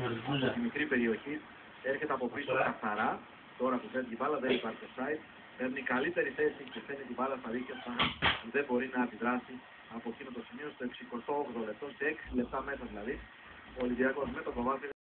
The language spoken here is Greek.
από τη μικρή περιοχή, έρχεται από πίσω καθαρά, τώρα που φεύγει η μπάλα δεν υπάρχει offside, παίρνει καλύτερη θέση και φέρνει την μπάλα στα δίχτυα που δεν μπορεί να αντιδράσει από εκείνο το σημείο στο 68 λεπτό, σε 6 λεπτά μέσα δηλαδή, ο Ολυμπιακός με τον Παπάδη